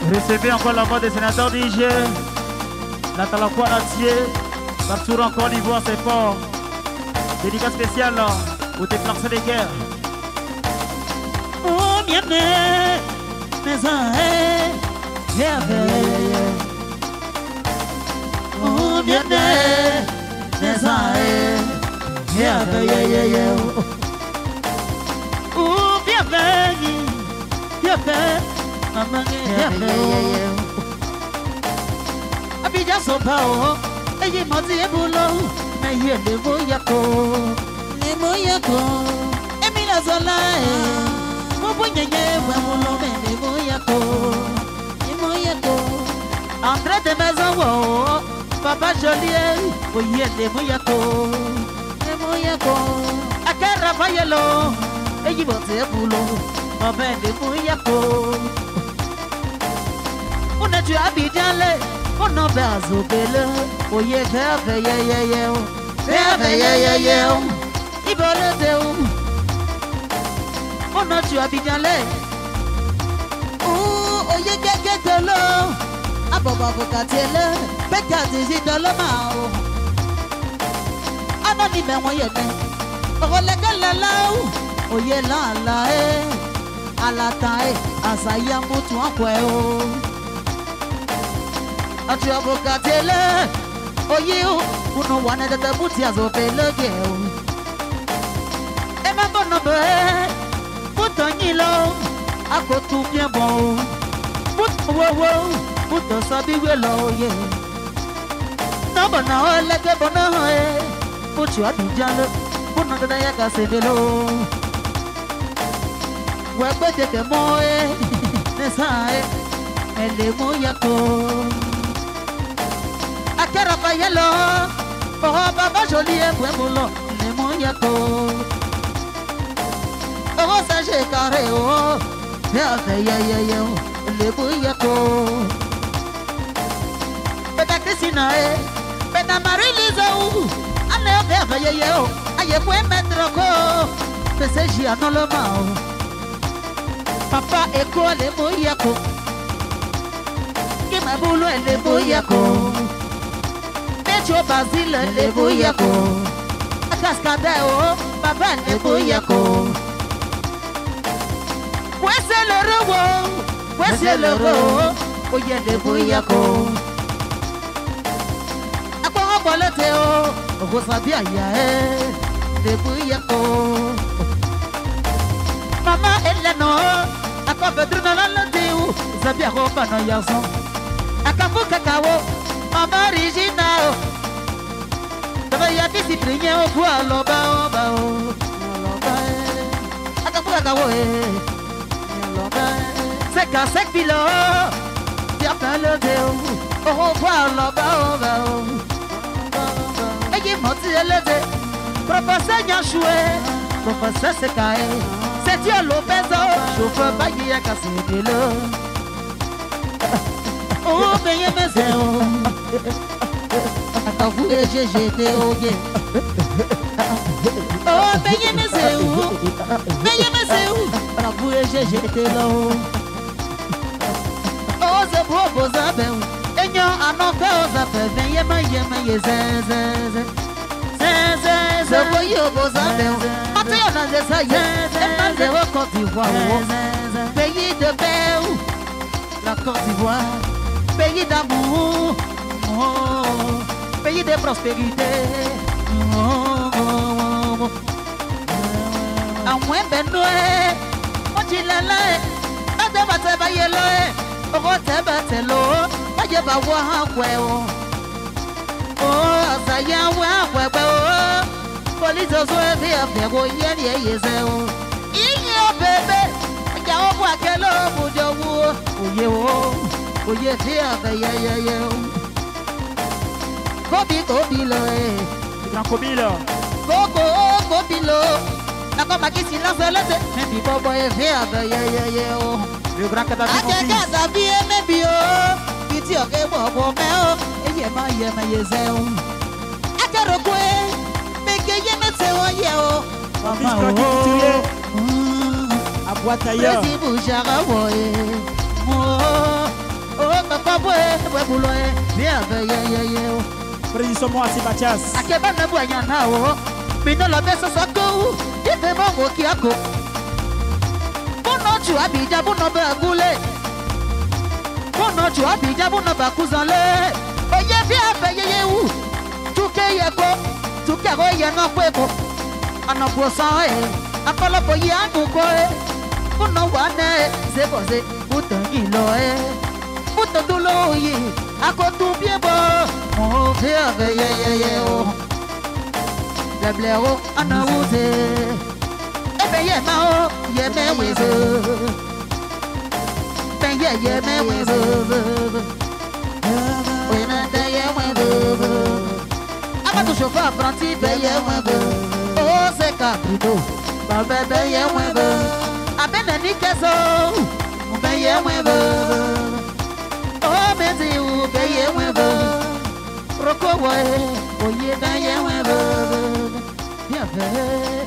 Recevez encore la voix des sénateurs Niger. Nathalie Kouanatier, partout en Côte d'Ivoire, c'est fort. Dédicace spéciale pour tes placés de guerre. Oh, bien né, mais oh, bien né, mais oh, bien fait, maman, Abidjan Sopao, et il m'a dit boulot, mais il est moyako, Emile Zola, mon poignet, mais moyako, André de Maison, Papa Joliet, oui, il est moyako, Akara Vayelo, et il m'a dit boulot, maman, il est moyako. On a dû Abidjan, on a besoin de oye faire il va le faire on a dû Abidjan, oye quelque de l'eau à Boba Bocatele, peut-être dans le mao anonyme moyen oye la à la taille à sa yamutu en quoi Atu abokatele, oye o, uno wane de tabuti azopele geo. Ema bono be, puto nyilo, ako tu bien bon. Puto wo, puto sabi welo ye. No bono leke bono puto Abidjan le, puno de ya kasevelo. Wekwe teke moe, nesae, ele moyako. Akara Vayelo, oh Baba Joliet, Pueblo, les moyako. Oh Sage Carré, oh, les moyako. Peta Christina, Peta Marie-Lisa, Anne Vayelo, aye fue mettre ko, c'est Giano le mao. Papa Eko, les moyako. Qui m'a boulot, les moyako. Cho Basile le boyako, Cascadeo, Papa le boyako. C'est le roi, oye le boyako. A quoi on va le théo, Rosabia le boyako. Maman Eleno, a quoi peut-être dans le théo, Zabia Roba no yason. A Kapu Kakao, Maman Regina. Ya discipline au bois loba c'est qu'à 5 kilos tu as fait le déo au bois loba et il m'a dit le dé professeur Yachoué professeur Sekae c'est Dieu l'obeso chauffeur bagui à casser de l'eau oh mais il me zéro vous et j'étais au gué. Oh, payez mes où? Payez mes où? Vous et j'étais là. Oh, c'est beau, vos appels. Et nous, à nos causes, appels. Venez, c'est beau, vos appels. Maintenant, on a des aïeux. Et maintenant, c'est Côte d'Ivoire. Pays de paix. La Côte d'Ivoire. Pays d'amour. Pays de prospérité. A moins benoué, on dit la laie, à te battre yellow, au te battre l'eau, à y avoir un quéo. Oh, ça y a un quéo, police aux oeufs et à faire au yen. Il y a bébé, il y a au bois qu'elle a au bout de vous. Oh, yeah, Kobilo, grand Kobilo. Kobilo. La comme qui s'y lance le thé. Mais puis Bobo est fait le grand Kadhafi. Kadhafi est même bio. Qui dit ok Bobo mais et yema yezeo. Akarokwe. Mais que yema seo yeo. Maman oh. À boîte ailleurs. Président Bouchara woye. me pas boire boulot bien Président moi c'est Mathias. Akeba na boya na o. Bino la besa soko. Ife mo ki ako. Bono ju abija bono ba gule. Bono ju abija bono ba kuzanle. Oye bi afeye wu. Tuke ye ko. Tuke go ye no pe ko. Ana bo san Akolo bo ye anu ko Bono wa ne se bo se. Buto yin lo Buto dulo yi. Ako tu bien bo. Mon père ye o. Le blaireau en a osé. Eh ben ye ma o, ye me weze. Ben ye me weze. Oui na ben ye weze. Ama tu chauffeur apprenti ben ye weze. Oh c'est caprito. Ben ye weze. Aben ni keso. Ben ye weze. Oh mezi ou ben ye weze. Roko boy, oye ben ye weze. Bien fait.